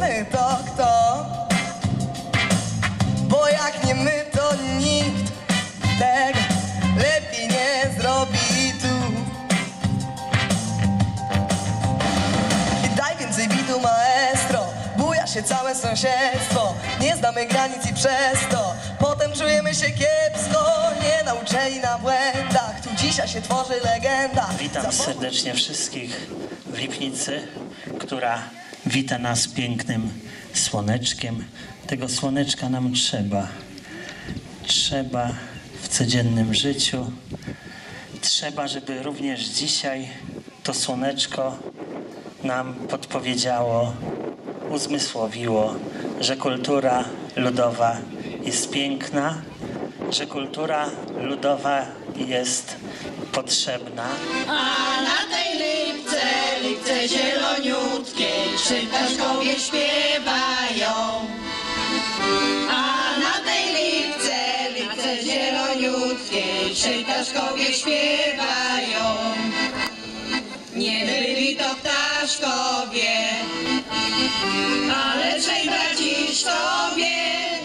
wiemy to kto. Bo jak nie my, to nikt tego lepiej nie zrobi tu. I daj więcej bitu, maestro, buja się całe sąsiedztwo. Nie znamy granic i przez to potem czujemy się kiepsko. Nie nauczeni na błędach, tu dzisiaj się tworzy legenda. Witam serdecznie wszystkich w Lipnicy, która wita nas pięknym słoneczkiem. Tego słoneczka nam trzeba. Trzeba w codziennym życiu. Trzeba, żeby również dzisiaj to słoneczko nam podpowiedziało, uzmysłowiło, że kultura ludowa jest piękna, że kultura ludowa jest potrzebna. A na tej lipce zieloniutkiej szyptaszkowie śpiewają. A na tej lipce zieloniutkiej szyptaszkowie śpiewają. Nie byli to ptaszkowie, ale trzej braciszkowie,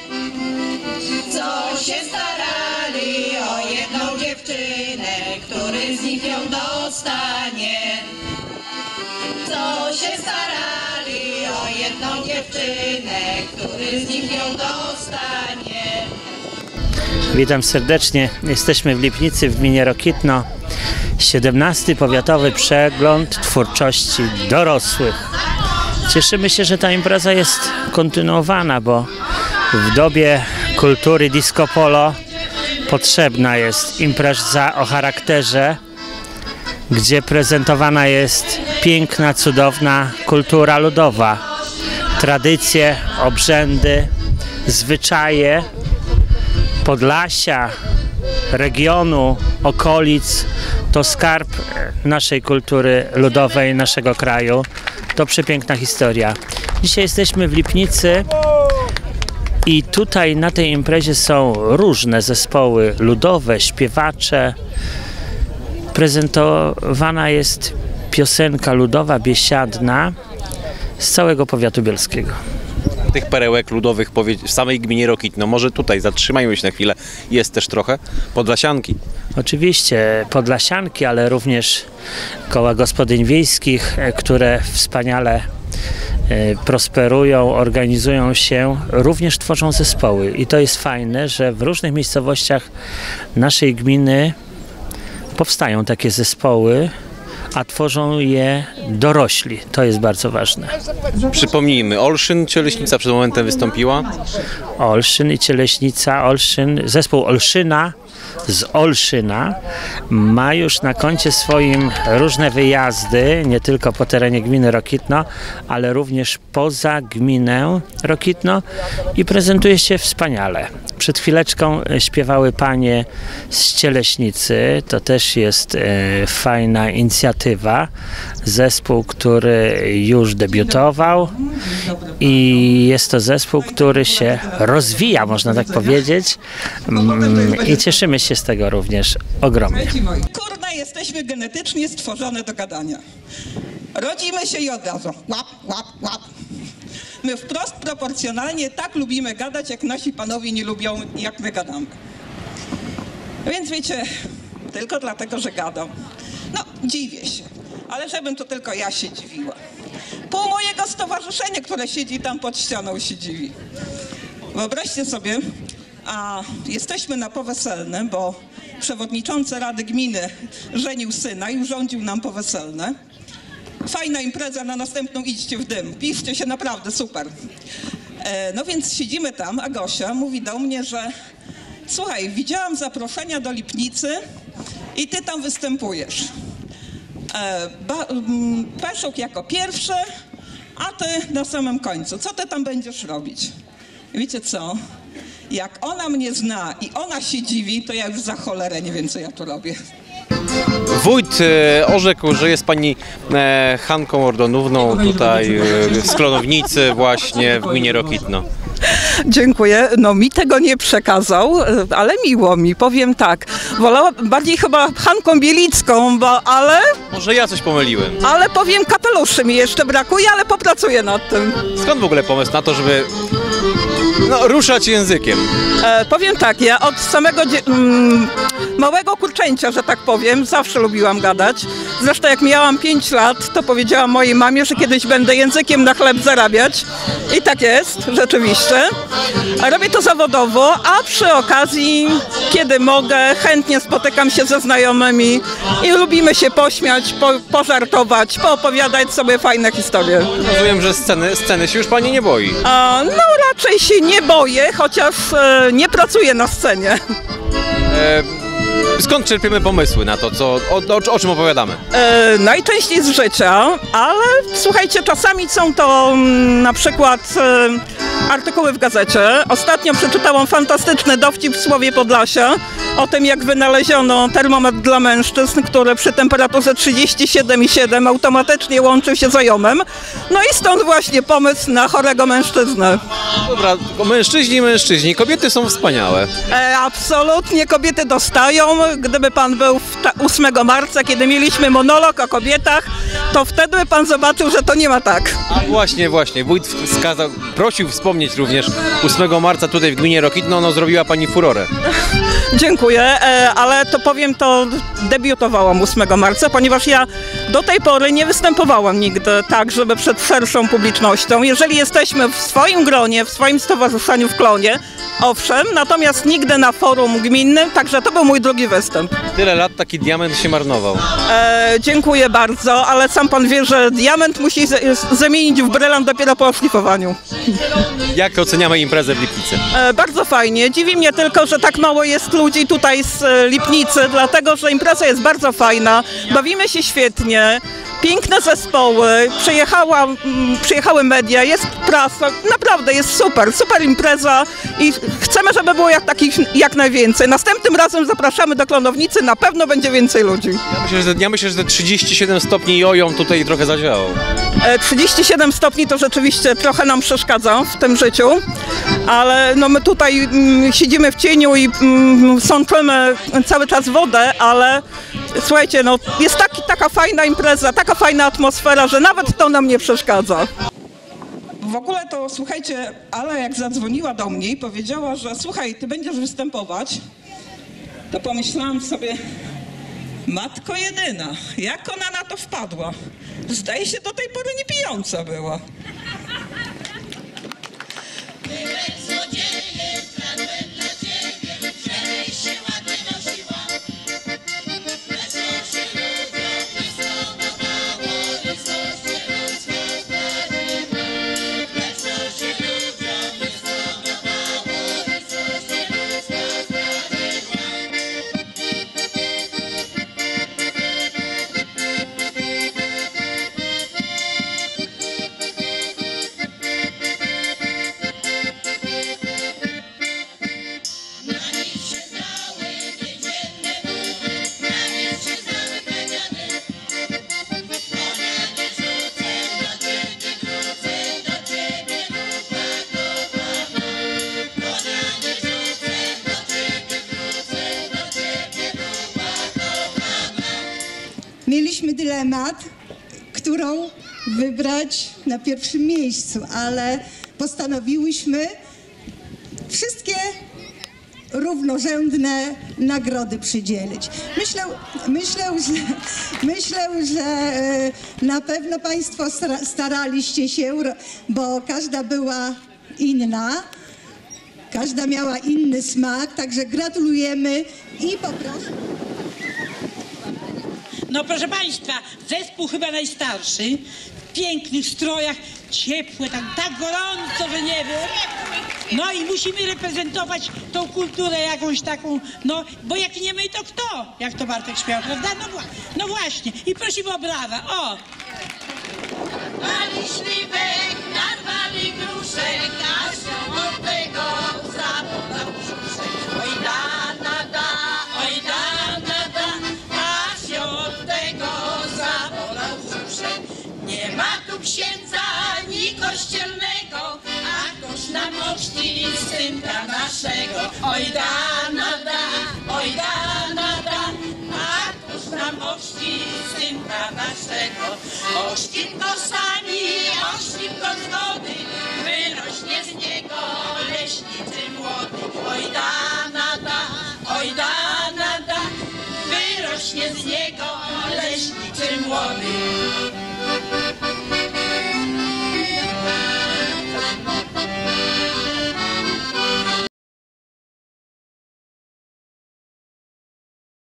co się starali o jedną dziewczynę, który z nich ją dostanie. Co się starali o jedną dziewczynę, który z nich ją dostanie. Witam serdecznie. Jesteśmy w Lipnicy, w gminie Rokitno. 17. Powiatowy przegląd twórczości dorosłych. Cieszymy się, że ta impreza jest kontynuowana, bo w dobie kultury disco polo potrzebna jest impreza o charakterze, gdzie prezentowana jest piękna, cudowna kultura ludowa. Tradycje, obrzędy, zwyczaje Podlasia, regionu, okolic to skarb naszej kultury ludowej, naszego kraju. To przepiękna historia. Dzisiaj jesteśmy w Lipnicy i tutaj na tej imprezie są różne zespoły ludowe, śpiewacze. Prezentowana jest piosenka ludowa, biesiadna z całego powiatu bielskiego. Tych perełek ludowych w samej gminie Rokitno, może tutaj zatrzymajmy się na chwilę, jest też trochę podlasianki. Oczywiście podlasianki, ale również koła gospodyń wiejskich, które wspaniale prosperują, organizują się, również tworzą zespoły. I to jest fajne, że w różnych miejscowościach naszej gminy powstają takie zespoły, a tworzą je dorośli. To jest bardzo ważne. Przypomnijmy, Olszyn, Cieleśnica przed momentem wystąpiła. Olszyn i Cieleśnica, zespół Olszyna z Olszyna ma już na koncie swoim różne wyjazdy, nie tylko po terenie gminy Rokitno, ale również poza gminę Rokitno i prezentuje się wspaniale. Przed chwileczką śpiewały panie z Cieleśnicy, to też jest fajna inicjatywa. Zespół, który już debiutował i jest to zespół, który się rozwija, można tak powiedzieć, i cieszymy się z tego również ogromnie. Kurna, jesteśmy genetycznie stworzone do gadania. Rodzimy się i od razu łap, łap, łap. My wprost proporcjonalnie tak lubimy gadać, jak nasi panowie nie lubią, jak my gadamy. Więc wiecie, tylko dlatego, że gadam. No, dziwię się, ale żebym to tylko ja się dziwiła. Pół mojego stowarzyszenia, które siedzi tam pod ścianą, się dziwi. Wyobraźcie sobie, a jesteśmy na poweselnym, bo przewodniczący Rady Gminy żenił syna i urządził nam poweselne. Fajna impreza, na następną idźcie w dym. Piszcie się, naprawdę super. No więc siedzimy tam, a Gosia mówi do mnie, że słuchaj, widziałam zaproszenia do Lipnicy i ty tam występujesz. Peszuk jako pierwszy, a ty na samym końcu. Co ty tam będziesz robić? I wiecie co? Jak ona mnie zna i ona się dziwi, to ja już za cholerę nie wiem, co ja tu robię. Wójt orzekł, że jest pani Hanką Ordonówną tutaj z Klonownicy właśnie w gminie Rokitno. Dziękuję. No mi tego nie przekazał, ale miło mi, powiem tak. Wolałam bardziej chyba Hanką Bielicką, ale Może ja coś pomyliłem. powiem, kapeluszy mi jeszcze brakuje, ale popracuję nad tym. Skąd w ogóle pomysł na to, żeby ruszać językiem? Powiem tak, ja od samego małego kurczęcia, że tak powiem, zawsze lubiłam gadać. Zresztą jak miałam 5 lat, to powiedziałam mojej mamie, że kiedyś będę językiem na chleb zarabiać. I tak jest, rzeczywiście. Robię to zawodowo, a przy okazji, kiedy mogę, chętnie spotykam się ze znajomymi i lubimy się pośmiać, pożartować, poopowiadać sobie fajne historie. Rozumiem, że sceny się już pani nie boi. No raczej się nie boję, chociaż nie pracuję na scenie. Skąd czerpiemy pomysły na to, o czym opowiadamy? Najczęściej z życia, ale słuchajcie, czasami są to na przykład artykuły w gazecie. Ostatnio przeczytałam fantastyczny dowcip w Słowie Podlasia o tym, jak wynaleziono termometr dla mężczyzn, który przy temperaturze 37,7 automatycznie łączył się z zajomem. No i stąd właśnie pomysł na chorego mężczyznę. Dobra, mężczyźni, kobiety są wspaniałe. Absolutnie, kobiety dostają. Gdyby pan był 8 marca, kiedy mieliśmy monolog o kobietach, to wtedy by pan zobaczył, że to nie ma tak. A właśnie, wójt prosił wspomnieć również 8 marca tutaj w gminie Rokitno, no zrobiła pani furorę. Dziękuję, ale to powiem, to debiutowałam 8 marca, ponieważ ja do tej pory nie występowałam nigdy tak, żeby przed szerszą publicznością. Jeżeli jesteśmy w swoim gronie, w swoim stowarzyszeniu w Klonie, owszem, natomiast nigdy na forum gminnym, także to był mój drugi występ. Tyle lat taki diament się marnował. Dziękuję bardzo, ale sam pan wie, że diament musi zamienić w brylant dopiero po oszlifowaniu. Jak oceniamy imprezę w Lipnicy? Bardzo fajnie. Dziwi mnie tylko, że tak mało jest ludzi tutaj z Lipnicy, dlatego że impreza jest bardzo fajna. Bawimy się świetnie. Piękne zespoły, przyjechały media, jest prasa, naprawdę jest super impreza i chcemy, żeby było takich jak najwięcej. Następnym razem zapraszamy do Klonownicy, na pewno będzie więcej ludzi. Ja myślę, że te 37 stopni joją tutaj trochę zadziałało. 37 stopni to rzeczywiście trochę nam przeszkadza w tym życiu, ale no my tutaj siedzimy w cieniu i sączymy cały czas wodę, ale słuchajcie, no jest taka fajna impreza, taka fajna atmosfera, że nawet to nam nie przeszkadza. W ogóle to, słuchajcie, Ale jak zadzwoniła do mnie i powiedziała, że słuchaj, ty będziesz występować, to pomyślałam sobie, matko jedyna, jak ona na to wpadła? Zdaje się, do tej pory nie pijąca była. Mieliśmy dylemat, którą wybrać na pierwszym miejscu, ale postanowiłyśmy wszystkie równorzędne nagrody przydzielić. Myślę, że na pewno Państwo staraliście się, bo każda była inna, każda miała inny smak, także gratulujemy i poproszę. No proszę Państwa, zespół chyba najstarszy, w pięknych strojach, ciepłe, tak gorąco, że nie wiem. No i musimy reprezentować tą kulturę jakąś taką, no bo jak nie my, to kto? Jak to Bartek śpiewał, prawda? No właśnie. I prosimy o brawa, o! Narwali śliwek, narwali gruszek, a się od tego zabolał brzuszek. Oj da, a się od tego zabolał brzuszek. Nie ma tu księdza ani kościelnego, a ktoś nam synka naszego. Oj da, oj da, a któż nam ochrzci synka naszego. Ochrzcim go sami